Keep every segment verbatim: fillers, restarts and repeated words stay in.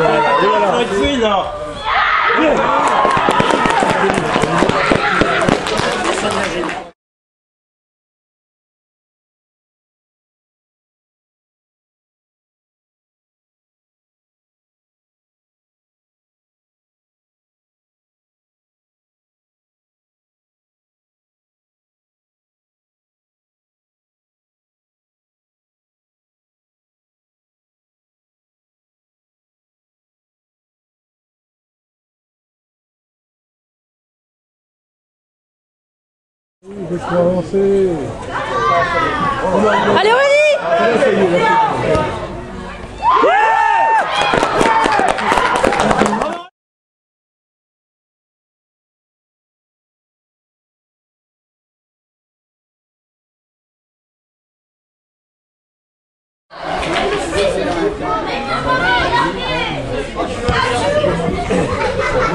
faut être fine là. Il faut avancer. Allez Aurélie!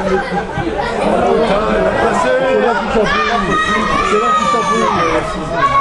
C'est là qu'il s'en fout. C'est là qu'il s'en fout.